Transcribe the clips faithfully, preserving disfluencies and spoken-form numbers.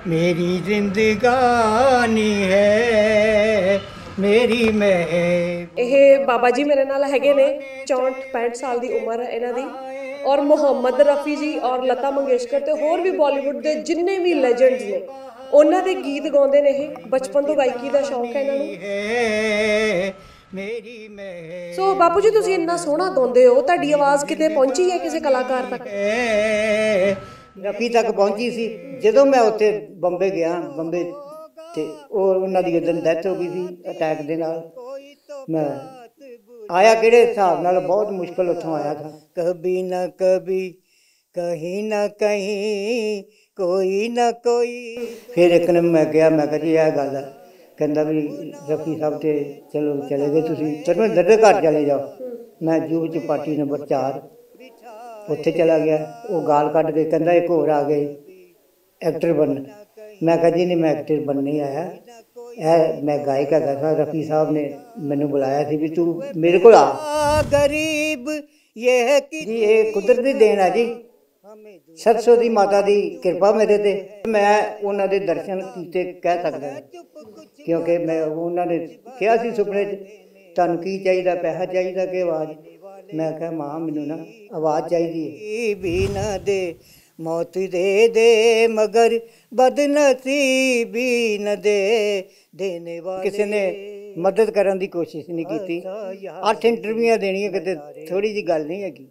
मेरी जिंदगानी है मेरी मैं। ਇਹ ਬਾਬਾ ਜੀ ਮੇਰੇ ਨਾਲ ਹੈਗੇ ਨੇ, ਚੌਂਹਠ ਪੈਂਹਠ ਸਾਲ ਦੀ ਉਮਰ ਹੈ ਇਹਨਾਂ ਦੀ। ਔਰ ਮੁਹੰਮਦ ਰਫੀ ਜੀ ਔਰ ਲਤਾ ਮੰਗੇਸ਼ਕਰ ਤੇ ਹੋਰ ਵੀ ਬਾਲੀਵੁੱਡ ਦੇ ਜਿੰਨੇ ਵੀ ਲੈਜੈਂਡਸ ਨੇ ਉਹਨਾਂ ਦੇ ਗੀਤ ਗਾਉਂਦੇ ਨੇ। ਇਹ ਬਚਪਨ ਤੋਂ ਗਾਇਕੀ ਦਾ ਸ਼ੌਕ ਹੈ ਇਹਨਾਂ ਨੂੰ। ਮੇਰੀ ਮੈਂ ਸੋ ਬਾਪੂ ਜੀ ਤੁਸੀਂ ਇੰਨਾ ਸੋਹਣਾ ਗਾਉਂਦੇ ਹੋ, ਤੁਹਾਡੀ ਆਵਾਜ਼ ਕਿਤੇ ਪਹੁੰਚੀ ਹੈ ਕਿਸੇ ਕਲਾਕਾਰ ਤੱਕ? ਰਫੀ ਤੱਕ ਪਹੁੰਚੀ ਸੀ ਜਦੋਂ ਮੈਂ ਉੱਥੇ ਬੰਬੇ ਗਿਆ। ਬੰਬੇ ਤੇ ਉਹ ਉਹਨਾਂ ਦੀ ਉਦੋਂ ਡੈਥ ਹੋ ਗਈ ਸੀ ਅਟੈਕ ਦੇ ਨਾਲ। ਮੈਂ ਆਇਆ ਕਿਹੜੇ ਹਿਸਾਬ ਨਾਲ, ਬਹੁਤ ਮੁਸ਼ਕਿਲ ਉੱਥੋਂ ਆਇਆ ਥਾ। ਕਭੀ ਨਾ ਕਭੀ ਕਹੀਂ ਨਾ ਕਹੀਂ ਕੋਈ ਨਾ ਕੋਈ। ਫਿਰ ਇੱਕ ਨੇ ਮੈਂ ਗਿਆ, ਮੈਂ ਕਿਹਾ ਜੀ ਇਹ ਗੱਲ ਹੈ। ਕਹਿੰਦਾ ਵੀ ਰਫੀ ਸਾਹਿਬ ਤੇ ਚਲੋ ਚਲੇ ਗਏ ਤੁਸੀਂ, ਧਰਮਿੰਦਰ ਦੇ ਘਰ ਚਲੇ ਜਾਓ। ਮੈਂ ਜੂਹ ਚ ਪਾਰਟੀ ਨੰਬਰ ਚਾਰ ਉੱਥੇ ਚਲਾ ਗਿਆ। ਉਹ ਗਾਲ ਕੱਢ ਕੇ ਕਹਿੰਦਾ ਇੱਕ ਹੋਰ ਆ ਗਏ ਐਕਟਰ ਬਣਨ। ਮੈਂ ਕਿਹਾ ਜੀ ਨਹੀਂ, ਮੈਂ ਐਕਟਰ ਬਣਨ ਨਹੀਂ ਆਇਆ, ਇਹ ਮੈਂ ਗਾਇਕ ਹੈਗਾ ਸਾਂ। ਰਫੀ ਸਾਹਿਬ ਨੇ ਮੈਨੂੰ ਬੁਲਾਇਆ ਸੀ ਵੀ ਤੂੰ ਮੇਰੇ ਕੋਲ ਆ। ਗਰੀਬ ਇਹ ਜੀ ਇਹ ਕੁਦਰਤੀ ਦੇਣ ਆ ਜੀ, ਸਰਸੋਂ ਦੀ ਮਾਤਾ ਦੀ ਕਿਰਪਾ ਮੇਰੇ ਤੇ। ਮੈਂ ਉਹਨਾਂ ਦੇ ਦਰਸ਼ਨ ਕੀਤੇ ਕਹਿ ਸਕਦਾ, ਕਿਉਂਕਿ ਮੈਂ ਉਹਨਾਂ ਨੇ ਕਿਹਾ ਸੀ ਸੁਪਨੇ 'ਚ ਤੁਹਾਨੂੰ ਕੀ ਚਾਹੀਦਾ, ਪੈਸਾ ਚਾਹੀਦਾ ਕਿ ਆਵਾਜ਼? ਮੈਂ ਕਿਹਾ ਮਾਂ ਮੈਨੂੰ ਨਾ ਆਵਾਜ਼ ਚਾਹੀਦੀ ਹੈ। ਵੀ ਨਾ ਦੇ ਮੌਤ ਦੇ ਦੇ ਮਗਰ ਬਦਨਸੀਬੀ ਨ ਦੇ ਦੇਣੇ ਵਾਲੇ। ਕਿਸੇ ਨੇ ਮਦਦ ਕਰਨ ਦੀ ਕੋਸ਼ਿਸ਼ ਨਹੀਂ ਕੀਤੀ। ਅੱਠ ਇੰਟਰਵਿਊਆਂ ਦੇਣੀਆਂ ਕਿਤੇ ਥੋੜੀ ਜਿਹੀ ਗੱਲ ਨਹੀਂ ਹੈਗੀ।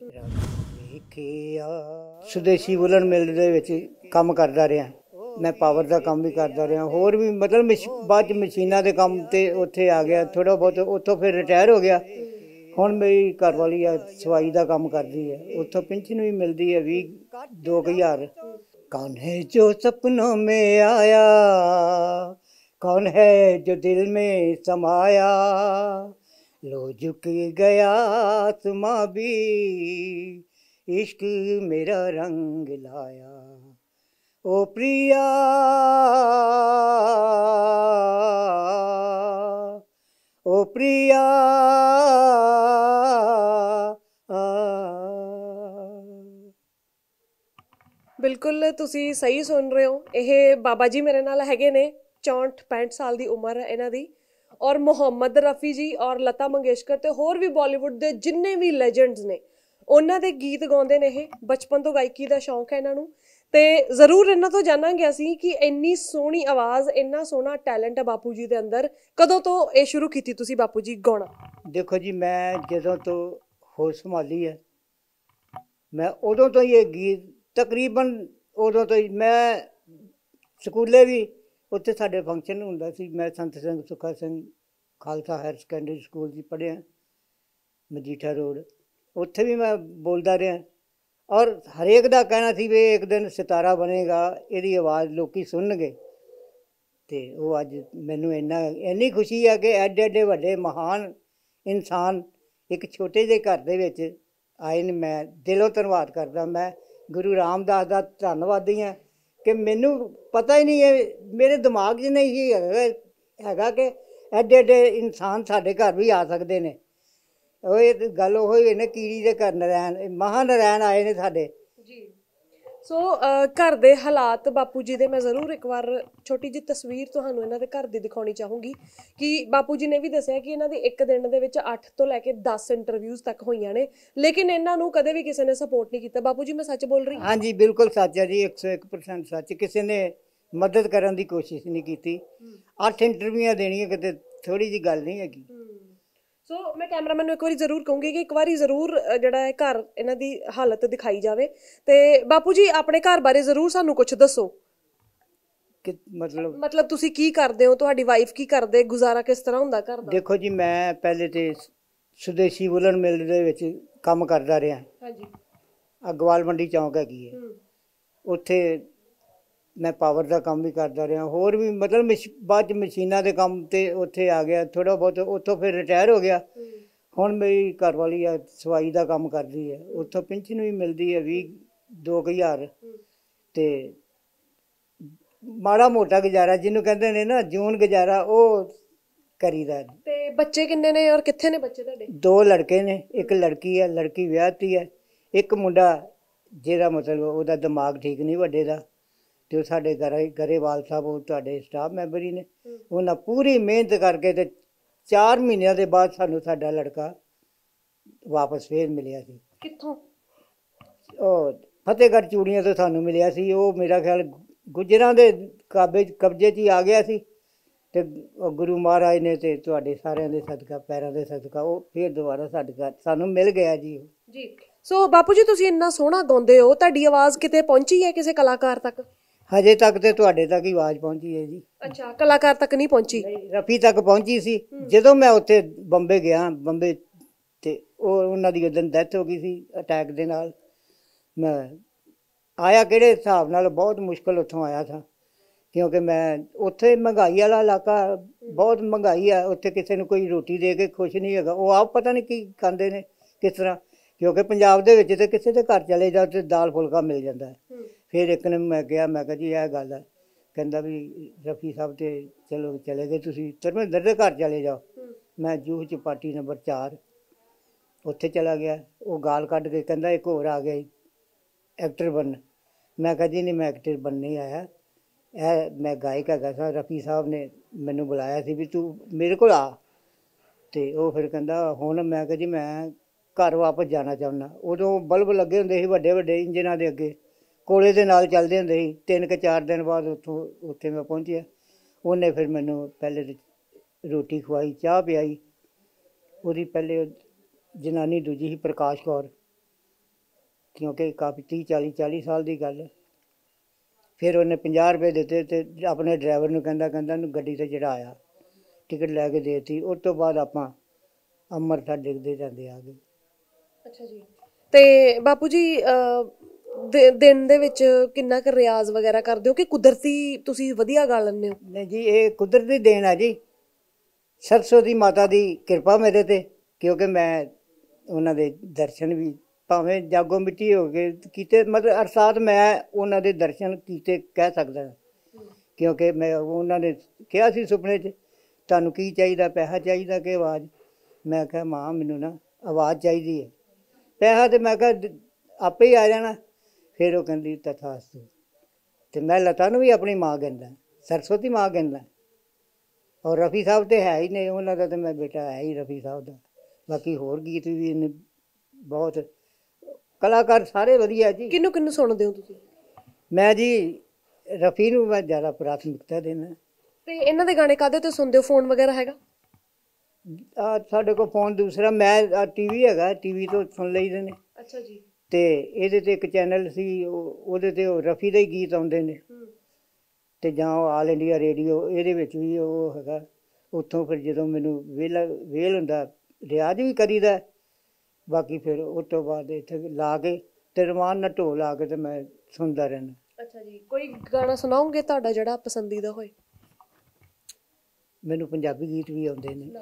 ਸੁਦੇਸ਼ੀ ਵੁਲਨ ਮਿਲ ਦੇ ਵਿੱਚ ਕੰਮ ਕਰਦਾ ਰਿਹਾ ਮੈਂ, ਪਾਵਰ ਦਾ ਕੰਮ ਵੀ ਕਰਦਾ ਰਿਹਾ, ਹੋਰ ਵੀ ਮਤਲਬ ਮਸ਼ ਬਾਅਦ 'ਚ ਮਸ਼ੀਨਾਂ ਦੇ ਕੰਮ ਤੇ ਉੱਥੇ ਆ ਗਿਆ ਥੋੜ੍ਹਾ ਬਹੁਤ। ਉੱਥੋਂ ਫਿਰ ਰਿਟਾਇਰ ਹੋ ਗਿਆ। ਹੁਣ ਮੇਰੀ ਘਰ ਵਾਲੀ ਆ ਸਵਾਈ ਦਾ ਕੰਮ ਕਰਦੀ ਹੈ, ਉੱਥੋਂ ਪੈਨਸ਼ਨ ਵੀ ਮਿਲਦੀ ਹੈ ਵੀਹ ਦੋ ਕੁ ਹਜ਼ਾਰ। ਕੌਣ ਹੈ ਜੋ ਸਪਨੋਂ ਮੇਂ ਆਇਆ, ਕੌਣ ਹੈ ਜੋ ਦਿਲ में समाया, लो झुक गया आसमां भी इश्क मेरा रंग लाया। ओ प्रिया ओ प्रिया। ਬਿਲਕੁਲ ਤੁਸੀਂ ਸਹੀ ਸੁਣ ਰਹੇ ਹੋ। ਇਹ ਬਾਬਾ ਜੀ ਮੇਰੇ ਨਾਲ ਹੈਗੇ ਨੇ, ਚੌਂਹਠ ਪੈਂਹਠ ਸਾਲ ਦੀ ਉਮਰ ਹੈ ਇਹਨਾਂ ਦੀ। ਔਰ ਮੁਹੰਮਦ ਰਫੀ ਜੀ ਔਰ ਲਤਾ ਮੰਗੇਸ਼ਕਰ ਤੇ ਹੋਰ ਵੀ ਬਾਲੀਵੁੱਡ ਦੇ ਜਿੰਨੇ ਵੀ ਲੈਜੈਂਡਸ ਨੇ ਉਹਨਾਂ ਦੇ ਗੀਤ ਗਾਉਂਦੇ ਨੇ। ਇਹ ਬਚਪਨ ਤੋਂ ਗਾਇਕੀ ਦਾ ਸ਼ੌਕ ਹੈ ਇਹਨਾਂ ਨੂੰ। ਤੇ ਜ਼ਰੂਰ ਇਹਨਾਂ ਤੋਂ ਜਾਣਾਂਗੇ ਅਸੀਂ ਕਿ ਇੰਨੀ ਸੋਹਣੀ ਆਵਾਜ਼, ਇੰਨਾ ਸੋਹਣਾ ਟੈਲੈਂਟ ਹੈ ਬਾਪੂ ਜੀ ਦੇ ਅੰਦਰ। ਕਦੋਂ ਤੋਂ ਇਹ ਸ਼ੁਰੂ ਕੀਤੀ ਤੁਸੀਂ ਬਾਪੂ ਜੀ ਗਾਉਣਾ? ਦੇਖੋ ਜੀ, ਮੈਂ ਜਦੋਂ ਤੋਂ ਹੋਸ਼ ਸੰਭਾਲੀ ਹੈ ਮੈਂ ਉਦੋਂ ਤੋਂ ਹੀ ਇਹ ਗੀਤ ਤਕਰੀਬਨ ਉਦੋਂ ਤੋਂ ਹੀ ਮੈਂ ਸਕੂਲੇ ਵੀ ਉੱਥੇ ਸਾਡੇ ਫੰਕਸ਼ਨ ਹੁੰਦਾ ਸੀ। ਮੈਂ Sant Singh Sukha Singh Khalsa higher secondary school 'ਚ ਪੜ੍ਹਿਆ, ਮਜੀਠਾ ਰੋਡ। ਉੱਥੇ ਵੀ ਮੈਂ ਬੋਲਦਾ ਰਿਹਾ ਔਰ ਹਰੇਕ ਦਾ ਕਹਿਣਾ ਸੀ ਵੀ ਇੱਕ ਦਿਨ ਸਿਤਾਰਾ ਬਣੇਗਾ, ਇਹਦੀ ਆਵਾਜ਼ ਲੋਕ ਸੁਣਨਗੇ। ਅਤੇ ਉਹ ਅੱਜ ਮੈਨੂੰ ਇੰਨਾ ਇੰਨੀ ਖੁਸ਼ੀ ਹੈ ਕਿ ਐਡੇ ਐਡੇ ਵੱਡੇ ਮਹਾਨ ਇਨਸਾਨ ਇੱਕ ਛੋਟੇ ਜਿਹੇ ਘਰ ਦੇ ਵਿੱਚ ਆਏ ਨੇ। ਮੈਂ ਦਿਲੋਂ ਧੰਨਵਾਦ ਕਰਦਾ। ਮੈਂ ਗੁਰੂ ਰਾਮਦਾਸ ਦਾ ਧੰਨਵਾਦੀ ਹਾਂ ਕਿ ਮੈਨੂੰ ਪਤਾ ਹੀ ਨਹੀਂ, ਇਹ ਮੇਰੇ ਦਿਮਾਗ 'ਚ ਨਹੀਂ ਸੀ ਹੈਗਾ ਹੈਗਾ ਕਿ ਐਡੇ ਐਡੇ ਇਨਸਾਨ ਸਾਡੇ ਘਰ ਵੀ ਆ ਸਕਦੇ ਨੇ। ਉਹ ਇਹ ਗੱਲ ਉਹ ਹੀ ਨਾ, ਕੀੜੀ ਦੇ ਘਰ ਨਰੈਣ ਮਹਾਂ ਨਰੈਣ ਆਏ ਨੇ ਸਾਡੇ ਜੀ। ਸੋ ਘਰ ਦੇ ਹਾਲਾਤ ਬਾਪੂ ਜੀ ਦੇ ਮੈਂ ਜ਼ਰੂਰ ਇੱਕ ਵਾਰ ਛੋਟੀ ਜਿਹੀ ਤਸਵੀਰ ਤੁਹਾਨੂੰ ਇਹਨਾਂ ਦੇ ਘਰ ਦੀ ਦਿਖਾਉਣੀ ਚਾਹੂੰਗੀ ਕਿ ਬਾਪੂ ਜੀ ਨੇ ਵੀ ਦੱਸਿਆ ਕਿ ਇਹਨਾਂ ਦੀ ਇੱਕ ਦਿਨ ਦੇ ਵਿੱਚ ਅੱਠ ਤੋਂ ਲੈ ਕੇ ਦਸ ਇੰਟਰਵਿਊਜ਼ ਤੱਕ ਹੋਈਆਂ ਨੇ, ਲੇਕਿਨ ਇਹਨਾਂ ਨੂੰ ਕਦੇ ਵੀ ਕਿਸੇ ਨੇ ਸਪੋਰਟ ਨਹੀਂ ਕੀਤਾ। ਬਾਪੂ ਜੀ ਮੈਂ ਸੱਚ ਬੋਲ ਰਹੀ? ਹਾਂਜੀ ਬਿਲਕੁਲ ਸੱਚ ਹੈ ਜੀ, ਇੱਕ ਸੌ ਇੱਕ ਪਰਸੈਂਟ ਸੱਚ। ਕਿਸੇ ਨੇ ਮਦਦ ਕਰਨ ਦੀ ਕੋਸ਼ਿਸ਼ ਨਹੀਂ ਕੀਤੀ। ਅੱਠ ਇੰਟਰਵਿਊਆਂ ਦੇਣੀਆਂ ਕਿਤੇ ਥੋੜੀ ਜਿਹੀ ਗੱਲ ਨਹੀਂ ਹੈਗੀ। ਸੋ ਮੈਂ ਕੈਮਰਾਮੈਨ ਨੂੰ ਇੱਕ ਵਾਰੀ ਜ਼ਰੂਰ ਕਹੂੰਗੀ ਕਿ ਇੱਕ ਵਾਰੀ ਜ਼ਰੂਰ ਜਿਹੜਾ ਹੈ ਘਰ ਇਹਨਾਂ ਦੀ ਹਾਲਤ ਦਿਖਾਈ ਜਾਵੇ। ਤੇ ਬਾਪੂ ਜੀ ਆਪਣੇ ਘਰ ਬਾਰੇ ਜ਼ਰੂਰ ਸਾਨੂੰ ਕੁਛ ਦੱਸੋ ਕਿ ਮਤਲਬ ਮਤਲਬ ਤੁਸੀਂ ਕੀ ਕਰਦੇ ਹੋ, ਤੁਹਾਡੀ ਵਾਈਫ ਕੀ ਕਰਦੇ, ਗੁਜ਼ਾਰਾ ਕਿਸ ਤਰ੍ਹਾਂ ਹੁੰਦਾ ਘਰ ਦਾ? ਦੇਖੋ ਜੀ, ਮੈਂ ਪਹਿਲੇ ਤੇ ਸੁਦੇਸ਼ੀ ਵੁਲਨ ਮਿਲ ਦੇ ਵਿੱਚ ਕੰਮ ਕਰਦਾ ਰਿਹਾ। ਹਾਂਜੀ। ਅਗਵਾਲ ਮੰਡੀ ਚੌਂਕ ਹੈਗੀ ਹੈ, ਉੱਥੇ ਮੈਂ ਪਾਵਰ ਦਾ ਕੰਮ ਵੀ ਕਰਦਾ ਰਿਹਾ, ਹੋਰ ਵੀ ਮਤਲਬ ਮਸ਼ ਬਾਅਦ 'ਚ ਮਸ਼ੀਨਾਂ ਦੇ ਕੰਮ ਤੇ ਉੱਥੇ ਆ ਗਿਆ ਥੋੜ੍ਹਾ ਬਹੁਤ। ਉੱਥੋਂ ਫਿਰ ਰਿਟਾਇਰ ਹੋ ਗਿਆ। ਹੁਣ ਮੇਰੀ ਘਰ ਵਾਲੀ ਆ ਸਵਾਈ ਦਾ ਕੰਮ ਕਰਦੀ ਹੈ, ਉੱਥੋਂ ਪੈਨਸ਼ਨ ਵੀ ਮਿਲਦੀ ਹੈ ਵੀਹ ਦੋ ਕੁ ਹਜ਼ਾਰ। ਅਤੇ ਮਾੜਾ ਮੋਟਾ ਗੁਜ਼ਾਰਾ ਜਿਹਨੂੰ ਕਹਿੰਦੇ ਨੇ ਨਾ ਜੂਨ ਗੁਜ਼ਾਰਾ, ਉਹ ਕਰੀਦਾ। ਤੇ ਬੱਚੇ ਕਿੰਨੇ ਨੇ ਔਰ ਕਿੱਥੇ ਨੇ ਬੱਚੇ ਤੁਹਾਡੇ? ਦੋ ਲੜਕੇ ਨੇ, ਇੱਕ ਲੜਕੀ ਹੈ, ਲੜਕੀ ਵਿਆਹਤੀ ਹੈ। ਇੱਕ ਮੁੰਡਾ ਜਿਹੜਾ ਮਤਲਬ ਉਹਦਾ ਦਿਮਾਗ ਠੀਕ ਨਹੀਂ ਵੱਡੇ ਦਾ, ਤੇ ਉਹ ਸਾਡੇ ਗਰੇ ਗਰੇਵਾਲ ਸਾਹਿਬ ਉਹ ਤੁਹਾਡੇ ਸਟਾਫ ਮੈਂਬਰ ਹੀ ਨੇ। ਉਹਨਾਂ ਪੂਰੀ ਮਿਹਨਤ ਕਰਕੇ ਤੇ ਚਾਰ ਮਹੀਨਿਆਂ ਦੇ ਬਾਅਦ ਸਾਨੂੰ ਸਾਡਾ ਲੜਕਾ ਵਾਪਸ ਫੇਰ ਮਿਲਿਆ ਸੀ। ਕਿੱਥੋਂ? ਉਹ ਫਤਿਹਗੜ੍ਹ ਚੂੜੀਆਂ ਤੋਂ ਸਾਨੂੰ ਮਿਲਿਆ ਸੀ। ਉਹ ਮੇਰਾ ਖਿਆਲ ਗੁੱਜਰਾਂ ਦੇ ਕਾਬੇ ਕਬਜ਼ੇ 'ਚ ਹੀ ਆ ਗਿਆ ਸੀ ਤੇ ਗੁਰੂ ਮਹਾਰਾਜ ਨੇ ਤੇ ਤੁਹਾਡੇ ਸਾਰਿਆਂ ਦੇ ਸਦਕਾ ਪੈਰਾਂ ਦੇ ਸਦਕਾ ਉਹ ਫੇਰ ਦੁਬਾਰਾ ਸਾਡੇ ਘਰ ਸਾਨੂੰ ਮਿਲ ਗਿਆ ਜੀ। ਜੀ ਸੋ ਬਾਪੂ ਜੀ ਤੁਸੀਂ ਇੰਨਾ ਸੋਹਣਾ ਗਾਉਂਦੇ ਹੋ, ਤੁਹਾਡੀ ਆਵਾਜ਼ ਕਿਤੇ ਪਹੁੰਚੀ ਹੈ ਕਿਸੇ ਕਲਾਕਾਰ ਤੱਕ? ਹਜੇ ਤੱਕ ਤੇ ਤੁਹਾਡੇ ਤੱਕ ਹੀ ਆਵਾਜ਼ ਪਹੁੰਚੀ ਹੈ ਜੀ। ਅੱਛਾ, ਕਲਾਕਾਰ ਤੱਕ ਨਹੀਂ ਪਹੁੰਚੀ? ਰਫੀ ਤੱਕ ਪਹੁੰਚੀ ਸੀ। ਜਦੋਂ ਮੈਂ ਉੱਥੇ ਬੰਬੇ ਗਿਆ, ਬੰਬੇ ਤੇ ਉਹ ਉਹਨਾਂ ਦੀ ਉਦੋਂ ਡੈਥ ਹੋ ਗਈ ਸੀ ਅਟੈਕ ਦੇ ਨਾਲ। ਮੈਂ ਆਇਆ ਕਿਹੜੇ ਹਿਸਾਬ ਨਾਲ, ਬਹੁਤ ਮੁਸ਼ਕਿਲ ਉੱਥੋਂ ਆਇਆ ਸਾਂ ਕਿਉਂਕਿ ਮੈਂ ਉੱਥੇ ਮਹਿੰਗਾਈ ਵਾਲਾ ਇਲਾਕਾ, ਬਹੁਤ ਮਹਿੰਗਾਈ ਆ ਉੱਥੇ, ਕਿਸੇ ਨੂੰ ਕੋਈ ਰੋਟੀ ਦੇ ਕੇ ਖੁਸ਼ ਨਹੀਂ ਹੈਗਾ। ਉਹ ਆਪ ਪਤਾ ਨਹੀਂ ਕੀ ਖਾਂਦੇ ਨੇ ਕਿਸ ਤਰ੍ਹਾਂ, ਕਿਉਂਕਿ ਪੰਜਾਬ ਦੇ ਵਿੱਚ ਤਾਂ ਕਿਸੇ ਦੇ ਘਰ ਚਲੇ ਜਾਓ ਤੇ ਦਾਲ ਫੁਲਕਾ ਮਿਲ ਜਾਂਦਾ ਹੈ। ਫਿਰ ਇੱਕ ਨੇ ਮੈਂ ਕਿਹਾ, ਮੈਂ ਕਿਹਾ ਜੀ ਇਹ ਗੱਲ ਹੈ। ਕਹਿੰਦਾ ਵੀ ਰਫੀ ਸਾਹਿਬ ਤੇ ਚਲੋ ਚਲੇ ਗਏ, ਤੁਸੀਂ ਧਰਮਿੰਦਰ ਦੇ ਘਰ ਚਲੇ ਜਾਓ। ਮੈਂ ਜੂਹ ਚਪਾਟੀ ਨੰਬਰ ਚਾਰ ਉੱਥੇ ਚਲਾ ਗਿਆ। ਉਹ ਗਾਲ ਕੱਢ ਕੇ ਕਹਿੰਦਾ ਇੱਕ ਹੋਰ ਆ ਗਿਆ ਐਕਟਰ ਬਣਨ। ਮੈਂ ਕਿਹਾ ਜੀ ਨਹੀਂ, ਮੈਂ ਐਕਟਰ ਬਣਨ ਨਹੀਂ ਆਇਆ, ਇਹ ਮੈਂ ਗਾਇਕ ਹੈਗਾ ਸਾਂ। ਰਫੀ ਸਾਹਿਬ ਨੇ ਮੈਨੂੰ ਬੁਲਾਇਆ ਸੀ ਵੀ ਤੂੰ ਮੇਰੇ ਕੋਲ ਆ। ਅਤੇ ਉਹ ਫਿਰ ਕਹਿੰਦਾ ਹੁਣ, ਮੈਂ ਕਿਹਾ ਜੀ ਮੈਂ ਘਰ ਵਾਪਸ ਜਾਣਾ ਚਾਹੁੰਦਾ। ਉਦੋਂ ਬਲਬ ਲੱਗੇ ਹੁੰਦੇ ਸੀ ਵੱਡੇ ਵੱਡੇ ਇੰਜਨਾਂ ਦੇ ਅੱਗੇ, ਕੋਲੇ ਦੇ ਨਾਲ ਚੱਲਦੇ ਹੁੰਦੇ ਸੀ। ਤਿੰਨ ਕੁ ਚਾਰ ਦਿਨ ਬਾਅਦ ਉੱਥੋਂ ਉੱਥੇ ਮੈਂ ਪਹੁੰਚਿਆ। ਉਹਨੇ ਫਿਰ ਮੈਨੂੰ ਪਹਿਲੇ ਰੋਟੀ ਖਵਾਈ, ਚਾਹ ਪਿਆਈ। ਉਹਦੀ ਪਹਿਲੇ ਜਨਾਨੀ ਦੂਜੀ ਸੀ ਪ੍ਰਕਾਸ਼ ਕੌਰ, ਕਿਉਂਕਿ ਕਾਫੀ ਤੀਹ ਚਾਲੀ ਚਾਲੀ ਸਾਲ ਦੀ ਗੱਲ। ਫਿਰ ਉਹਨੇ ਪੰਜਾਹ ਰੁਪਏ ਦਿੱਤੇ ਅਤੇ ਆਪਣੇ ਡਰਾਈਵਰ ਨੂੰ ਕਹਿੰਦਾ ਕਹਿੰਦਾ ਉਹਨੂੰ ਗੱਡੀ 'ਤੇ ਚੜ੍ਹਾਇਆ, ਟਿਕਟ ਲੈ ਕੇ ਦੇ ਦਿੱਤੀ। ਉਸ ਤੋਂ ਬਾਅਦ ਆਪਾਂ ਅੰਮ੍ਰਿਤਸਰ ਡਿੱਗਦੇ ਜਾਂਦੇ ਆ ਗਏ। ਅੱਛਾ ਜੀ। ਤੇ ਬਾਪੂ ਜੀ ਦਿਨ ਦੇ ਵਿੱਚ ਕਿੰਨਾ ਕੁ ਰਿਆਜ਼ ਵਗੈਰਾ ਕਰਦੇ ਹੋ ਕਿ ਕੁਦਰਤੀ ਤੁਸੀਂ ਵਧੀਆ ਗਾ ਲੈਂਦੇ ਹੋ? ਨਹੀਂ ਜੀ, ਇਹ ਕੁਦਰਤੀ ਦੇਣ ਹੈ ਜੀ, ਸਰਸਵਤੀ ਮਾਤਾ ਦੀ ਕਿਰਪਾ ਮੇਰੇ 'ਤੇ, ਕਿਉਂਕਿ ਮੈਂ ਉਹਨਾਂ ਦੇ ਦਰਸ਼ਨ ਵੀ ਭਾਵੇਂ ਜਾਗੋ ਮਿੱਟੀ ਹੋ ਗਏ ਕੀਤੇ, ਮਤਲਬ ਅਰਸਾਤ ਮੈਂ ਉਹਨਾਂ ਦੇ ਦਰਸ਼ਨ ਕੀਤੇ ਕਹਿ ਸਕਦਾ, ਕਿਉਂਕਿ ਮੈਂ ਉਹਨਾਂ ਨੇ ਕਿਹਾ ਸੀ ਸੁਪਨੇ 'ਚ ਤੁਹਾਨੂੰ ਕੀ ਚਾਹੀਦਾ, ਪੈਸਾ ਚਾਹੀਦਾ ਕਿ ਆਵਾਜ਼? ਮੈਂ ਕਿਹਾ ਮਾਂ ਮੈਨੂੰ ਨਾ ਆਵਾਜ਼ ਚਾਹੀਦੀ ਹੈ, ਪੈਸਾ ਤਾਂ ਮੈਂ ਕਿਹਾ ਆਪੇ ਹੀ ਆ ਜਾਣਾ। ਫਿਰ ਉਹ ਕਹਿੰਦੀ ਤਥਾਸਤੂ। ਅਤੇ ਮੈਂ ਲਤਾ ਨੂੰ ਵੀ ਆਪਣੀ ਮਾਂ ਕਹਿੰਦਾ, ਸਰਸਵਤੀ ਮਾਂ ਕਹਿੰਦਾ। ਔਰ ਰਫੀ ਸਾਹਿਬ ਤਾਂ ਹੈ ਹੀ ਨੇ, ਉਹਨਾਂ ਦਾ ਤਾਂ ਮੈਂ ਬੇਟਾ ਹੈ ਹੀ ਰਫੀ ਸਾਹਿਬ ਦਾ। ਬਾਕੀ ਹੋਰ ਗੀਤ ਵੀ ਇਹਨੇ ਬਹੁਤ, ਕਲਾਕਾਰ ਸਾਰੇ ਵਧੀਆ ਜੀ। ਕਿਹਨੂੰ ਕਿਹਨੂੰ ਸੁਣਦੇ ਹੋ ਤੁਸੀਂ? ਮੈਂ ਜੀ ਰਫੀ ਨੂੰ ਮੈਂ ਜ਼ਿਆਦਾ ਪ੍ਰਾਥਮਿਕਤਾ ਦੇਣਾ। ਅਤੇ ਇਹਨਾਂ ਦੇ ਗਾਣੇ ਕਾਹਦੇ 'ਤੇ ਸੁਣਦੇ ਹੋ? ਫੋਨ ਵਗੈਰਾ ਹੈਗਾ? ਆ ਸਾਡੇ ਕੋਲ ਫੋਨ ਦੂਸਰਾ, ਮੈਂ ਟੀ ਵੀ ਹੈਗਾ, ਟੀ ਵੀ ਤੋਂ ਸੁਣ ਲਈਦੇ ਨੇ। ਅੱਛਾ ਜੀ। ਅਤੇ ਇਹਦੇ 'ਤੇ ਇੱਕ ਚੈਨਲ ਸੀ, ਉਹ ਉਹਦੇ 'ਤੇ ਉਹ ਰਫੀ ਦੇ ਹੀ ਗੀਤ ਆਉਂਦੇ ਨੇ। ਅਤੇ ਜਾਂ ਉਹ ਆਲ ਇੰਡੀਆ ਰੇਡੀਓ, ਇਹਦੇ ਵਿੱਚ ਵੀ ਉਹ ਹੈਗਾ। ਉੱਥੋਂ ਫਿਰ ਜਦੋਂ ਮੈਨੂੰ ਵਿਹਲਾ ਵੇਲ ਹੁੰਦਾ, ਰਿਆਜ਼ ਵੀ ਕਰੀਦਾ। ਬਾਕੀ ਫਿਰ ਉਸ ਤੋਂ ਬਾਅਦ ਇੱਥੇ ਲਾ ਕੇ ਅਤੇ ਰਮਾਨ ਨਾਲ ਢੋਲ ਲਾ ਕੇ ਅਤੇ ਮੈਂ ਸੁਣਦਾ ਰਹਿੰਦਾ। ਅੱਛਾ ਜੀ। ਕੋਈ ਗਾਣਾ ਸੁਣਾਓਗੇ ਤੁਹਾਡਾ ਜਿਹੜਾ ਪਸੰਦੀਦਾ ਹੋਏ? ਮੈਨੂੰ ਪੰਜਾਬੀ ਗੀਤ ਵੀ ਆਉਂਦੇ ਨੇ,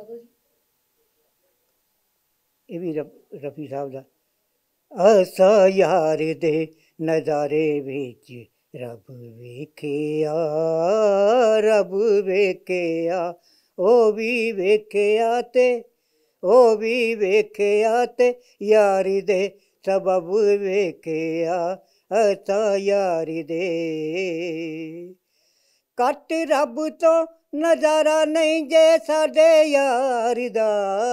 ਇਹ ਵੀ ਰ ਰਫੀ ਸਾਹਿਬ ਦਾ। ਅਸਾਂ ਯਾਰ ਦੇ ਨਜ਼ਾਰੇ ਵਿੱਚ ਰੱਬ ਵੇਖਿਆ, ਰੱਬ ਵੇਖਿਆ, ਉਹ ਵੀ ਵੇਖਿਆ ਤੇ ਉਹ ਵੀ ਵੇਖਿਆ ਤੇ ਯਾਰੀ ਦੇ ਸਬਬ ਵੇਖਿਆ। ਅਸਾਂ ਯਾਰੀ ਦੇ ਕੱਟ ਰੱਬ ਤੋਂ ਨਜ਼ਾਰਾ ਨਹੀਂ ਜੇ ਸਾਡੇ ਯਾਰ ਦਾ,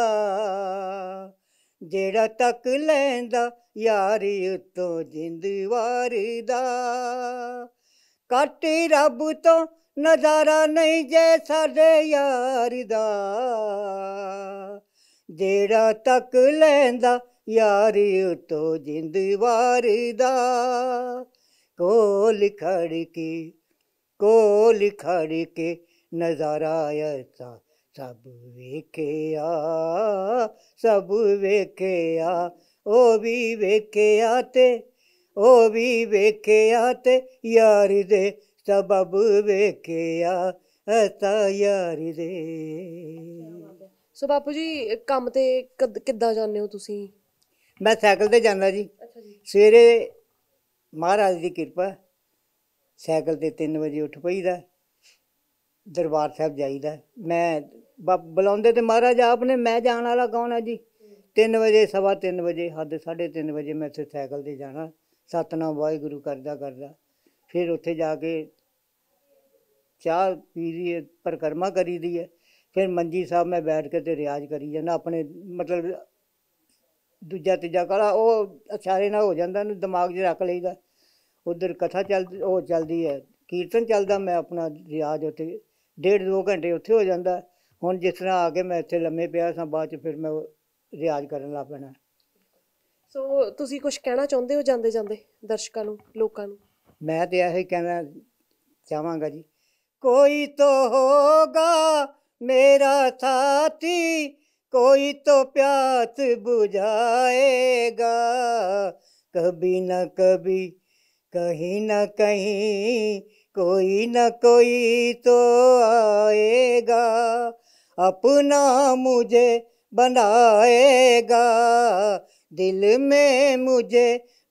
ਜਿਹੜਾ ਤੱਕ ਲੈਂਦਾ ਯਾਰੀ ਉੱਤੋਂ ਜਿੰਦ ਵਾਰਦਾ। ਕੱਟ ਰੱਬ ਤੋਂ ਨਜ਼ਾਰਾ ਨਹੀਂ ਜੇ ਸਾਡੇ ਯਾਰ ਦਾ, ਜਿਹੜਾ ਤੱਕ ਲੈਂਦਾ ਯਾਰੀ ਉੱਤੋਂ ਜਿੰਦ ਵਾਰਦਾ। ਕੋਲ ਖੜ ਕੇ ਕੋਲ ਖੜ ਕੇ ਨਜ਼ਾਰਾ ਐਸਾ ਸਭ ਵੇਖਿਆ, ਸਭ ਵੇਖਿਆ, ਉਹ ਵੀ ਵੇਖਿਆ ਤੇ ਉਹ ਵੀ ਵੇਖਿਆ ਤੇ ਯਾਰ ਦੇ ਸਬਬ ਵੇਖਿਆ, ਐਸਾ ਯਾਰ ਦੇ। ਸੋ ਬਾਪੂ ਜੀ ਕੰਮ 'ਤੇ ਕਦ ਕਿੱਦਾਂ ਜਾਂਦੇ ਹੋ ਤੁਸੀਂ? ਮੈਂ ਸਾਈਕਲ 'ਤੇ ਜਾਂਦਾ ਜੀ। ਅੱਛਾ ਜੀ। ਸਵੇਰੇ ਮਹਾਰਾਜ ਦੀ ਕਿਰਪਾ, ਸਾਈਕਲ 'ਤੇ ਤਿੰਨ ਵਜੇ ਉੱਠ ਪਈਦਾ, ਦਰਬਾਰ ਸਾਹਿਬ ਜਾਈਦਾ। ਮੈਂ ਬ ਬੁਲਾਉਂਦੇ ਤੇ ਮਹਾਰਾਜ ਆਪ ਨੇ, ਮੈਂ ਜਾਣ ਵਾਲਾ ਕੌਣ ਹੈ ਜੀ। ਤਿੰਨ ਵਜੇ ਸਵਾ ਤਿੰਨ ਵਜੇ ਹੱਦ ਸਾਢੇ ਤਿੰਨ ਵਜੇ ਮੈਂ ਉੱਥੇ ਸਾਈਕਲ 'ਤੇ ਜਾਣਾ, ਸਤਿਨਾਮ ਵਾਹਿਗੁਰੂ ਕਰਦਾ ਕਰਦਾ। ਫਿਰ ਉੱਥੇ ਜਾ ਕੇ ਚਾਹ ਪੀ ਦੀ ਹੈ, ਪਰਿਕਰਮਾ ਕਰੀ ਦੀ ਹੈ, ਫਿਰ ਮੰਜੀ ਸਾਹਿਬ ਮੈਂ ਬੈਠ ਕੇ ਤੇ ਰਿਆਜ਼ ਕਰੀ ਜਾਂਦਾ ਆਪਣੇ, ਮਤਲਬ ਦੂਜਾ ਤੀਜਾ ਕਾਲਾ ਉਹ ਇਸ਼ਾਰੇ ਨਾਲ ਹੋ ਜਾਂਦਾ, ਉਹਨੂੰ ਦਿਮਾਗ 'ਚ ਰੱਖ ਲਈਦਾ। ਉੱਧਰ ਕਥਾ ਚੱਲ ਉਹ ਚੱਲਦੀ ਹੈ, ਕੀਰਤਨ ਚੱਲਦਾ, ਮੈਂ ਆਪਣਾ ਰਿਆਜ਼ ਉੱਥੇ ਡੇਢ ਦੋ ਘੰਟੇ ਉੱਥੇ ਹੋ ਜਾਂਦਾ। ਹੁਣ ਜਿਸ ਤਰ੍ਹਾਂ ਆ ਕੇ ਮੈਂ ਇੱਥੇ ਲੰਮੇ ਪਿਆ ਸਾਂ, ਬਾਅਦ 'ਚ ਫਿਰ ਮੈਂ ਰਿਆਜ਼ ਕਰਨ ਲੱਗ ਪੈਣਾ। ਸੋ ਤੁਸੀਂ ਕੁਝ ਕਹਿਣਾ ਚਾਹੁੰਦੇ ਹੋ ਜਾਂਦੇ ਜਾਂਦੇ ਦਰਸ਼ਕਾਂ ਨੂੰ, ਲੋਕਾਂ ਨੂੰ? ਮੈਂ ਤੇ ਇਹੀ ਕਹਿਣਾ ਚਾਹਾਂਗਾ ਜੀ, कोई तो होगा मेरा साथी, कोई तो प्यास बुझाएगा, कभी न कभी कहीं न कहीं कोई न कोई तो आएगा, अपना मुझे बनाएगा, दिल में मुझे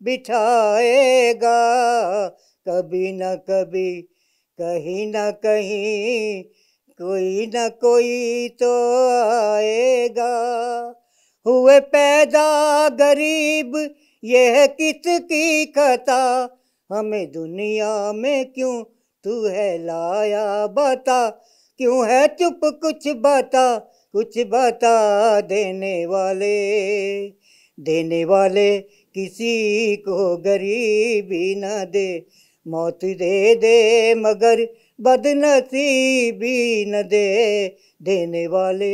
बिठाएगा, कभी न कभी कहीं न कहीं कोई न कोई तो आएगा। हुए पैदा गरीब ये है किसकी खता, हमें दुनिया में क्यों तू है लाया, बता क्यों है चुप, कुछ बता, कुछ बता, देने वाले देने वाले किसी को गरीबी न दे, मौत दे दे मगर बदनसीबी न दे, देने वाले।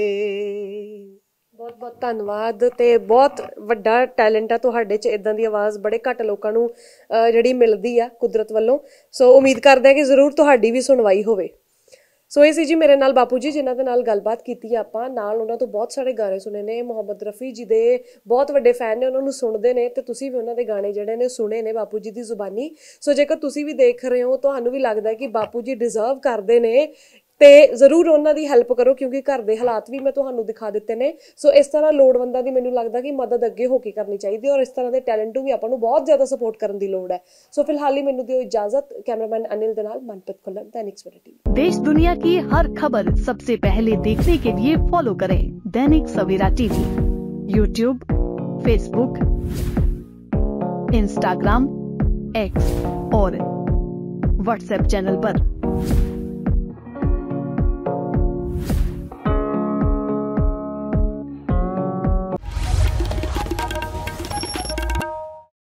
ਬਹੁਤ ਬਹੁਤ ਧੰਨਵਾਦ। ਤੇ ਬਹੁਤ ਵੱਡਾ ਟੈਲੈਂਟ ਆ ਤੁਹਾਡੇ 'ਚ, ਇਦਾਂ ਦੀ ਆਵਾਜ਼ ਬੜੇ ਘੱਟ ਲੋਕਾਂ ਨੂੰ ਜਿਹੜੀ ਮਿਲਦੀ ਆ ਕੁਦਰਤ ਵੱਲੋਂ। ਸੋ ਉਮੀਦ ਕਰਦੇ ਹਾਂ ਕਿ ਜ਼ਰੂਰ ਤੁਹਾਡੀ ਵੀ ਸੁਣਵਾਈ ਹੋਵੇ। ਸੋ ਇਹ ਸੀ ਜੀ ਮੇਰੇ ਨਾਲ ਬਾਪੂ ਜੀ, ਜਿਨ੍ਹਾਂ ਦੇ ਨਾਲ ਗੱਲਬਾਤ ਕੀਤੀ ਆਪਾਂ। ਨਾਲ ਉਹਨਾਂ ਤੋਂ ਬਹੁਤ ਸਾਰੇ ਗਾਣੇ ਸੁਣੇ ਨੇ। ਮੁਹੰਮਦ ਰਫੀ ਜੀ ਦੇ ਬਹੁਤ ਵੱਡੇ ਫੈਨ ਨੇ, ਉਹਨਾਂ ਨੂੰ ਸੁਣਦੇ ਨੇ, ਤੇ ਤੁਸੀਂ ਵੀ ਉਹਨਾਂ ਦੇ ਗਾਣੇ ਜਿਹੜੇ ਨੇ ਸੁਣੇ ਨੇ ਬਾਪੂ ਜੀ ਦੀ ਜ਼ੁਬਾਨੀ। ਸੋ ਜੇਕਰ ਤੁਸੀਂ ਵੀ ਦੇਖ ਰਹੇ ਹੋ, ਤੁਹਾਨੂੰ ਵੀ ਲੱਗਦਾ ਕਿ ਬਾਪੂ ਜੀ ਡਿਜ਼ਰਵ ਕਰਦੇ ਨੇ, ਤੇ ਜ਼ਰੂਰ ਉਹਨਾਂ ਦੀ ਹੈਲਪ ਕਰੋ, ਕਿਉਂਕਿ ਘਰ ਦੇ ਹਾਲਾਤ ਵੀ ਮੈਂ ਤੁਹਾਨੂੰ ਦਿਖਾ ਦਿੱਤੇ ਨੇ। ਸੋ ਇਸ ਤਰ੍ਹਾਂ ਲੋੜਵੰਦਾਂ ਦੀ ਮੈਨੂੰ ਲੱਗਦਾ ਕਿ ਮਦਦ ਅੱਗੇ ਹੋ ਕੇ ਕਰਨੀ ਚਾਹੀਦੀ ਹੈ, ਔਰ ਇਸ ਤਰ੍ਹਾਂ ਦੇ ਟੈਲੈਂਟ ਨੂੰ ਵੀ ਆਪਾਂ ਨੂੰ ਬਹੁਤ ਜ਼ਿਆਦਾ ਸਪੋਰਟ ਕਰਨ ਦੀ ਲੋੜ ਹੈ। ਸੋ ਫਿਲਹਾਲ ਹੀ ਮੈਨੂੰ ਦਿਓ ਇਜਾਜ਼ਤ। ਕੈਮਰਾਮੈਨ ਅਨਿਲ ਦੇ ਨਾਲ ਮਨਪ੍ਰੀਤ ਖੁੱਲਰ, दैनिक सवेरा टीवी। देश दुनिया की हर खबर सबसे पहले देखने के लिए फॉलो करें Dainik Savera TV, YouTube, Facebook, Instagram, X और व्हाट्सएप चैनल पर।